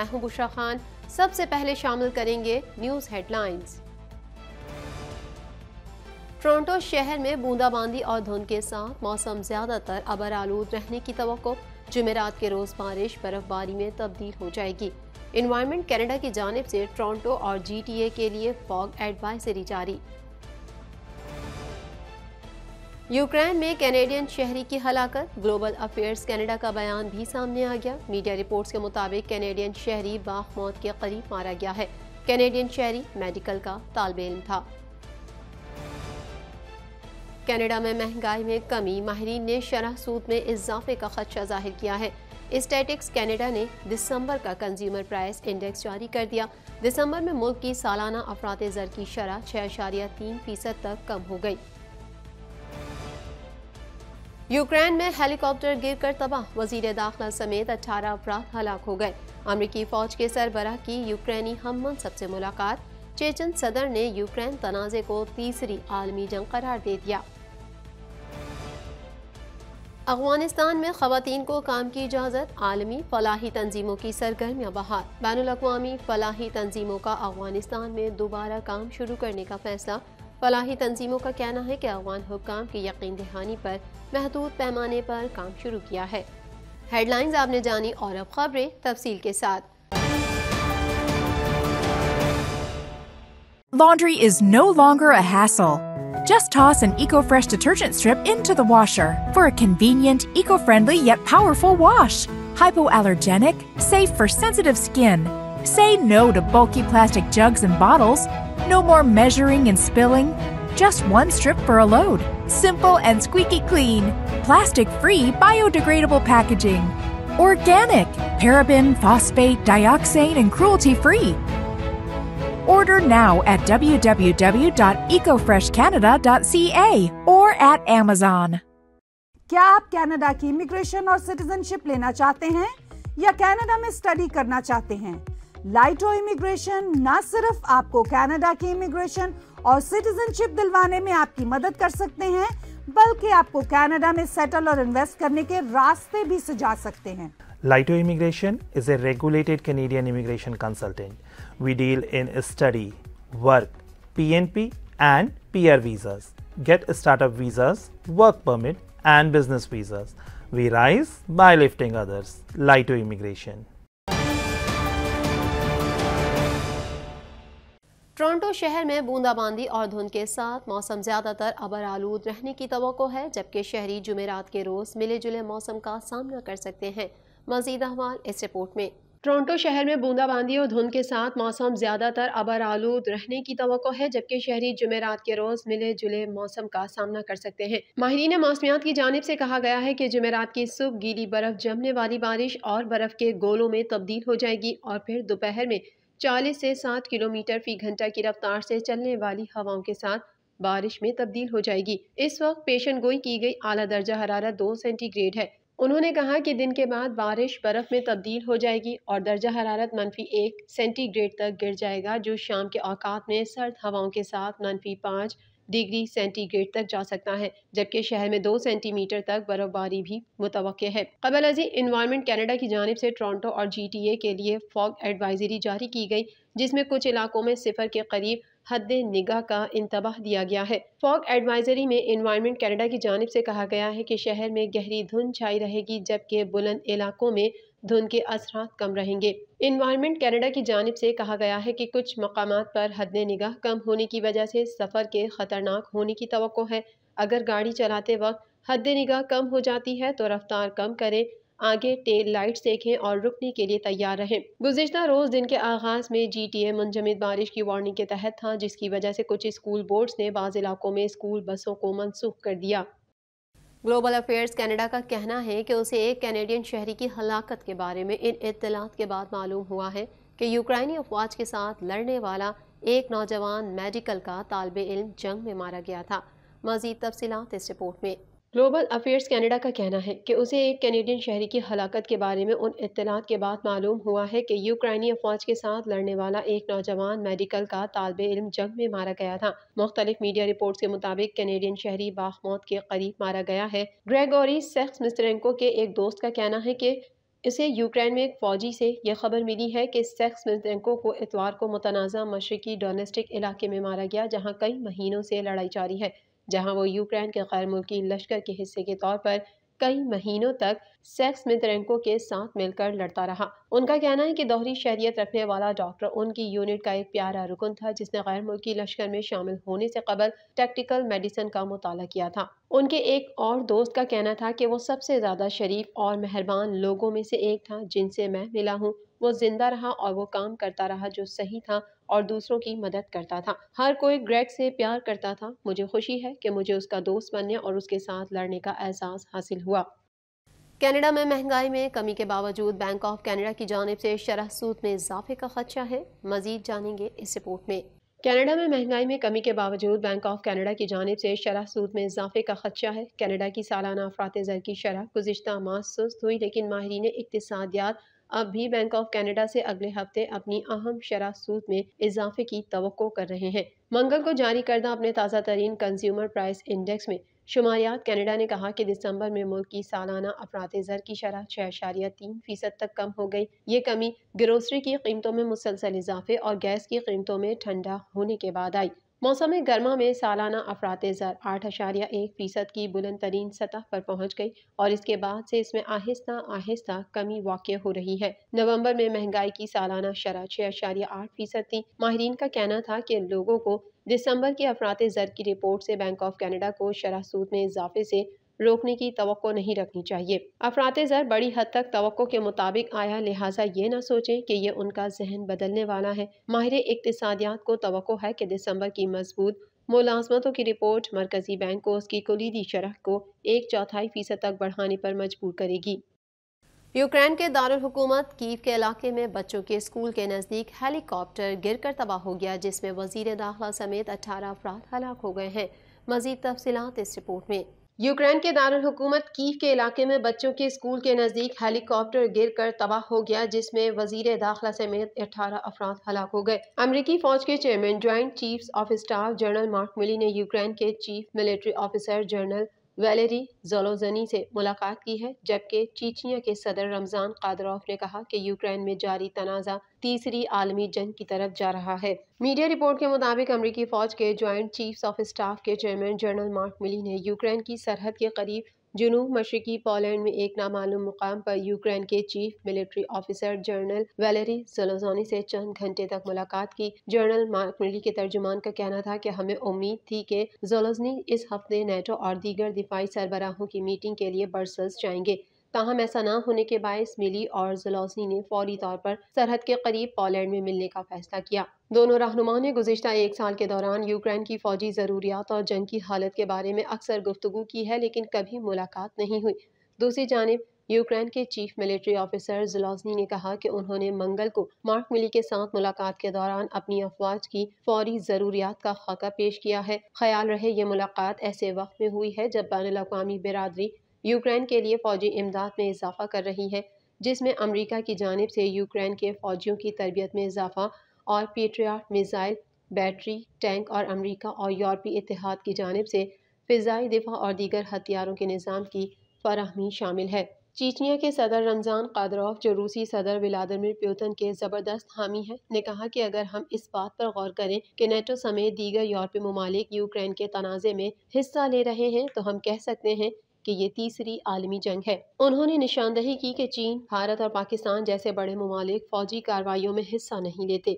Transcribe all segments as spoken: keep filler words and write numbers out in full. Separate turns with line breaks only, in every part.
हूं बुशरा खान। सबसे पहले शामिल करेंगे न्यूज हेडलाइंस। टोरंटो शहर में बूंदाबांदी और धुंध के साथ मौसम ज्यादातर अबर आलूद रहने की तवक्को। जुमेरात के रोज बारिश बर्फबारी में तब्दील हो जाएगी। एनवायरमेंट कनाडा की जानिब से टोरंटो और जीटीए के लिए फॉग एडवाइजरी जारी। यूक्रेन में कैनेडियन शहरी की हलाकत। ग्लोबल अफेयर्स कनाडा का बयान भी सामने आ गया। मीडिया रिपोर्ट्स के मुताबिक कैनेडियन शहरी बाख-मौत के करीब मारा गया है। कैनेडियन शहरी मेडिकल का तालिब इल्म था। कनाडा में महंगाई में कमी। माहिरीन ने शरह सूद में इजाफे का खदशा जाहिर किया है। स्टैटिक्स कनाडा ने दिसंबर का कंज्यूमर प्राइस इंडेक्स जारी कर दिया। दिसंबर में मुल्क की सालाना अफराते ज़र की शरह छह अशारिया तीन फीसद तक कम हो गई। यूक्रेन में हेलीकॉप्टर गिरकर तबाह। वजीर दाखिला समेत अठारह अफराद हलाक हो गए। अमरीकी फौज के सरबराह की यूक्रेनी हम मनसब से मुलाकात। चेचन सदर ने यूक्रेन तनाज़े को तीसरी आलमी जंग करार दे दिया। अफगानिस्तान में खवातीन को काम की इजाज़त। आलमी फलाही तंजीमों की सरगर्मियाँ बहाल। बैनुल-अक़वामी फलाही तंजीमों का अफगानिस्तान में दोबारा काम शुरू करने का फैसला। फलाही तंजीमों का कहना है कि अफगान हुक्काम की यकीन दहानी पर महदूद पैमाने पर काम शुरू किया है। हेडलाइंस आपने जानी और अब खबरें तफसील के साथ।
Laundry is no longer a hassle. Just toss an EcoFresh detergent strip into the washer for a convenient, eco-friendly yet powerful wash. Hypoallergenic, safe for sensitive skin. Say no to bulky plastic jugs and bottles. No more measuring and spilling. Just one strip for a load. Simple and squeaky clean. Plastic-free, biodegradable packaging. Organic, paraben, phosphate, dioxane, and cruelty-free. Order now at w w w dot eco fresh canada dot c a or at Amazon.
क्या आप Canada की immigration और citizenship लेना चाहते हैं या Canada में study करना चाहते हैं? लाइटो इमिग्रेशन न सिर्फ आपको कनाडा की इमिग्रेशन और सिटीजनशिप दिलवाने में आपकी मदद कर सकते हैं, बल्कि आपको कनाडा में सेटल और इन्वेस्ट करने के रास्ते भी सुझा सकते हैं।
Laito Immigration is a regulated Canadian immigration consultant. We deal in study, work, P N P and P R visas. Get startup visas, work permit and business visas. We rise by lifting others. Laito Immigration.
Toronto शहर में बूंदाबांदी और धुंध के साथ मौसम ज्यादातर अबर आलूद रहने की तवक्को है, जबकि शहरी जुमेरात के रोज मिले जुले मौसम का सामना कर सकते हैं। मजीद अहवाल इस रिपोर्ट में। टोरंटो शहर में बूंदाबांदी और धुंध के साथ मौसम ज्यादातर अबर आलूद रहने की तवक्को है, जबकि शहरी जुमेरात के रोज मिले जुले मौसम का सामना कर सकते हैं। माहिरीन मौसमियात की जानिब से कहा गया है कि जुमेरात की सुबह गीली बर्फ जमने वाली बारिश और बर्फ के गोलों में तब्दील हो जाएगी और फिर दोपहर में चालीस से साठ किलोमीटर फी घंटा की रफ्तार से चलने वाली हवाओं के साथ बारिश में तब्दील हो जाएगी। इस वक्त पेशन गोई की गई आला दर्जा हरारत दो सेंटीग्रेड है। उन्होंने कहा कि दिन के बाद बारिश बर्फ में तब्दील हो जाएगी और दर्जा हरारत मनफी एक सेंटीग्रेड तक गिर जाएगा, जो शाम के औकात में सर्द हवाओं के साथ मनफी पाँच डिग्री सेंटीग्रेड तक जा सकता है, जबकि शहर में दो सेंटीमीटर तक बर्फबारी भी मुतवक्के है। कबल अजी एनवायरमेंट कनाडा की जानिब से टोरंटो और जीटीए के लिए फॉग एडवाइजरी जारी की गई, जिसमें कुछ इलाकों में सिफर के करीब हद निगाह का इंतबाह दिया गया है। फॉग एडवाइजरी में एनवायरमेंट कनाडा की जानिब से कहा गया है कि शहर में गहरी धुंध छाई रहेगी, जबकि बुलंद इलाकों में धुंध के असरात कम रहेंगे। एनवायरमेंट कनाडा की जानिब से कहा गया है कि कुछ मकामात पर हद निगाह कम होने की वजह से सफ़र के खतरनाक होने की तवक्को है। अगर गाड़ी चलाते वक्त हद निगाह कम हो जाती है तो रफ्तार कम करें, आगे टेल लाइट्स देखें और रुकने के लिए तैयार रहें। गुज़िश्ता रोज़ दिन के आगाज़ में जीटीए मुंजमद बारिश की वार्निंग के तहत था, जिसकी वजह से कुछ स्कूल बोर्ड्स ने बाज़ इलाकों में स्कूल बसों को मनसूख कर दिया। ग्लोबल अफेयर्स कनाडा का कहना है कि उसे एक कैनेडियन शहरी की हलाकत के बारे में इन इत्तलात के बाद मालूम हुआ है कि यूक्रेनी अफवाज के साथ लड़ने वाला एक नौजवान मेडिकल का तालिबे इल्म जंग में मारा गया था। मज़ीद तफसीलात इस रिपोर्ट में। ग्लोबल अफेयर्स कनाडा का कहना है कि उसे एक कैनेडियन शहरी की हलाकत के बारे में उन इत्तलात के बाद मालूम हुआ है कि यूक्रेनी अफवाज के साथ लड़ने वाला एक नौजवान मेडिकल का तालिबे इल्म जंग में मारा गया था। मुख्तलिफ मीडिया रिपोर्ट्स के मुताबिक कैनेडियन शहरी बाख मौत के करीब मारा गया है। ग्रेगोरी सेक्समिस्ट्रेंको के एक दोस्त का कहना है कि इसे यूक्रेन में एक फौजी से यह खबर मिली है कि सेक्समेंटेंको को इतवार को मुतनाज़ा मशरकी डोनेस्टिक इलाके में मारा गया, जहां कई महीनों से लड़ाई जारी है, जहां वो यूक्रेन के गैर मुल्की लश्कर के हिस्से के तौर पर कई महीनों तक सेक्समेंटेंको के साथ मिलकर लड़ता रहा। उनका कहना है कि दोहरी शहरियत रखने वाला डॉक्टर उनकी यूनिट का एक प्यारा रुकन था, जिसने गैर मुल्की लश्कर में शामिल होने से कबल टैक्टिकल मेडिसिन का मुताला किया था। उनके एक और दोस्त का कहना था कि वो सबसे ज्यादा शरीफ और मेहरबान लोगों में से एक था जिनसे मैं मिला हूँ। वो जिंदा रहा और वो काम करता रहा जो सही था और दूसरों की मदद करता था। हर कोई ग्रेग से प्यार करता था। मुझे खुशी है कि मुझे उसका दोस्त बनने और उसके साथ लड़ने का एहसास हासिल हुआ। कनाडा में महंगाई में कमी के बावजूद बैंक ऑफ कनाडा की जानिब से शरह सूद में इजाफे का खदशा है। मजीद जानेंगे इस रिपोर्ट में। कनाडा में महंगाई में कमी के बावजूद बैंक ऑफ कनाडा की जानिब से शरह सूद में इजाफे का खदशा है। कनाडा की सालाना अफरात ज़र की शरह गुज़िश्ता माह सुस्त हुई, लेकिन माहिरीन इक्तिसादियात अब भी बैंक ऑफ कनाडा से अगले हफ्ते अपनी अहम शरह सूद में इजाफे की तवक्को कर रहे हैं। मंगल को जारी करदा अपने ताज़ा तरीन कंज्यूमर प्राइस इंडेक्स में शुमारियात कनाडा ने कहा कि दिसंबर में मुल्क की सालाना अफरात ज़र की शरह छः अशारिया तीन फीसद तक कम हो गई। ये कमी ग्रोसरी की कीमतों में मुसलसल इजाफे और गैस की कीमतों में ठंडा होने के बाद आई। मौसम गर्मा में सालाना अफरात ज़र आठ अशारिया एक फीसद की बुलंद तरीन सतह पर पहुँच गई और इसके बाद से इसमें आहिस्ता आहिस्ता कमी वाक़ हो रही है। नवंबर में महंगाई की सालाना शरह छः अशारिया आठ फीसद थी। माहिरीन का कहना था कि लोगों को दिसंबर की अफरात ज़र की रिपोर्ट से बैंक ऑफ कनाडा को शरह सूद में इजाफे से रोकने की तवक्को नहीं रखनी चाहिए। अफरात ज़र बड़ी हद तक तवक्को के मुताबिक आया, लिहाजा ये न सोचें कि ये उनका जहन बदलने वाला है। माहिर इक्तिसादियात को तवक्को है कि दिसंबर की मजबूत मुलाजमतों की रिपोर्ट मरकजी बैंक को उसकी कुलीदी शरह को एक चौथाई फीसद तक बढ़ाने पर मजबूर करेगी। यूक्रेन के दारुल हुकूमत कीव के इलाके में बच्चों के स्कूल के नज़दीक हेलीकॉप्टर गिरकर तबाह हो गया, जिसमें वजीर दाखिला समेत अठारह अफराद हलाक हो गए हैं। मजीद तफसीलात इस रिपोर्ट में। यूक्रेन के दारुल हुकूमत कीव के इलाके में बच्चों के स्कूल के नज़दीक हेलीकॉप्टर गिरकर तबाह हो गया, जिसमें वजीर दाखिला समेत अठारह अफराद हलाक हो गए। अमरीकी फौज के chairman joint chiefs of staff general Mark Milley ने यूक्रेन के chief military officer general Valerii Zaluzhnyi से मुलाकात की है, जबकि चीचिया के सदर रमजान कादरोफ ने कहा कि यूक्रेन में जारी तनाज़ा तीसरी आलमी जंग की तरफ जा रहा है। मीडिया रिपोर्ट के मुताबिक अमरीकी फौज के ज्वाइंट चीफ्स ऑफ स्टाफ के चेयरमैन जनरल मार्क मिली ने यूक्रेन की सरहद के करीब जुनूब मशरकी पोलैंड में एक नामालूम मुकाम पर यूक्रेन के chief military officer general Valerii Zaluzhnyi से चंद घंटे तक मुलाकात की। जनरल मार्क मिली के तर्जुमान का कहना था कि हमें उम्मीद थी कि ज़ोलोज़नी इस हफ्ते नेटो और दीगर दिफाई सरबराहों की मीटिंग के लिए ब्रसेल्स जाएंगे, ताहम ऐसा न होने के बायस मिली और ज़ोलोज़नी ने फौरी तौर पर सरहद के करीब पोलैंड में मिलने का फैसला किया। दोनों रहनुमाओं ने गुज़िश्ता एक साल के दौरान यूक्रेन की फौजी ज़रूरियात और जंग की हालत के बारे में अक्सर गुफ्तगू की है, लेकिन कभी मुलाकात नहीं हुई। दूसरी जानिब यूक्रेन के चीफ मिलिट्री ऑफिसर ज़ोलोज़नी ने कहा कि उन्होंने मंगल को मार्क मिली के साथ मुलाकात के दौरान अपनी अफवाज की फौरी ज़रूरियात का खाका पेश किया है। ख्याल रहे ये मुलाकात ऐसे वक्त में हुई है जब बैनुल अक़वामी बिरादरी यूक्रेन के लिए फौजी इमदाद में इजाफा कर रही है, जिसमें अमरीका की जानिब से यूक्रेन के फौजियों की तरबियत में इजाफा और पेट्रियट मिसाइल, बैटरी, टैंक और अमरीका और यूरोपीय इत्तेहाद की जानिब से फ़िज़ाई दिफा और दीगर हथियारों के निज़ाम की फराहमी शामिल है। चीचिया के सदर रमजान कादरोफ, जो रूसी सदर व्लादिमीर पुतिन के ज़बरदस्त हामी हैं, ने कहा कि अगर हम इस बात पर गौर करें कि नेटो समेत दीगर यूरोपीय ममालिक यूक्रेन के तनाज़े में हिस्सा ले रहे हैं, तो हम कह सकते हैं कि ये तीसरी आलमी जंग है। उन्होंने निशानदही की कि चीन, भारत और पाकिस्तान जैसे बड़े ममालिक फौजी कार्रवाइयों में हिस्सा नहीं लेते।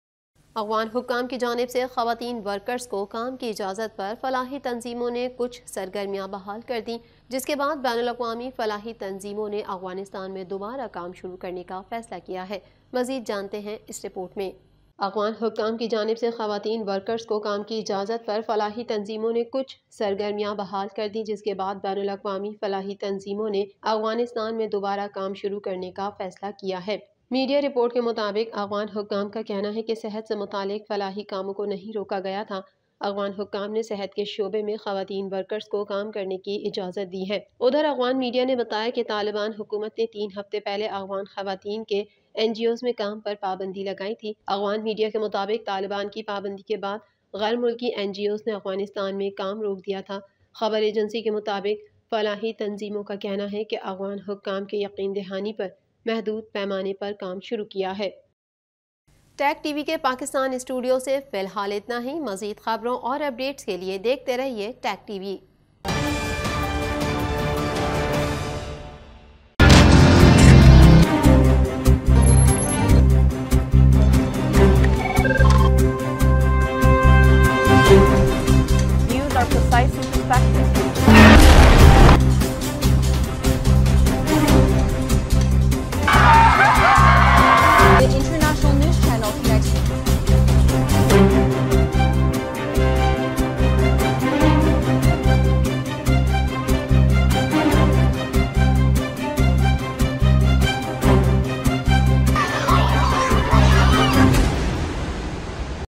अफगान हुक्काम की जानिब से ख़वातीन वर्कर्स को काम की इजाज़त पर फलाही तंजीमों ने कुछ सरगर्मियाँ बहाल कर दी, जिसके बाद बैनुल अक़वामी फलाही तंजीमों ने अफ़गानिस्तान में दोबारा काम शुरू करने का फैसला किया है। मज़ीद जानते हैं इस रिपोर्ट में। अफ़गान हुक्काम की जानिब से ख़वातीन वर्कर्स को काम की इजाज़त पर फलाही तंजीमों ने कुछ सरगर्मियाँ बहाल कर दी, जिसके बाद बैनुल अक़वामी फलाही तंजीमों ने अफ़गानिस्तान में दोबारा काम शुरू करने का फैसला किया है। मीडिया रिपोर्ट के मुताबिक अफ़गान हुक्काम का कहना है कि सेहत से मुतालिक फलाही कामों को नहीं रोका गया था। अफ़गान हुक्काम ने सेहत के शोबे में ख़वातीन वर्कर्स को काम करने की इजाज़त दी है। उधर अफ़गान मीडिया ने बताया कि तालिबान हुकूमत ने तीन हफ्ते पहले अफ़गान ख़वातीन के एन जी ओज़ में काम पर पाबंदी लगाई थी। अफ़गान मीडिया के मुताबिक तालिबान की पाबंदी के बाद गैर मुल्की एन जी ओज़ ने अफ़गानिस्तान में काम रोक दिया था। खबर एजेंसी के मुताबिक फलाही तंजीमों का कहना है कि अफ़गान हुक्काम के यकीन दहानी पर महदूद पैमाने पर काम शुरू किया है। टैग टीवी के पाकिस्तान स्टूडियो से फिलहाल इतना ही। मज़ीद खबरों और अपडेट्स के लिए देखते रहिए टैग टीवी।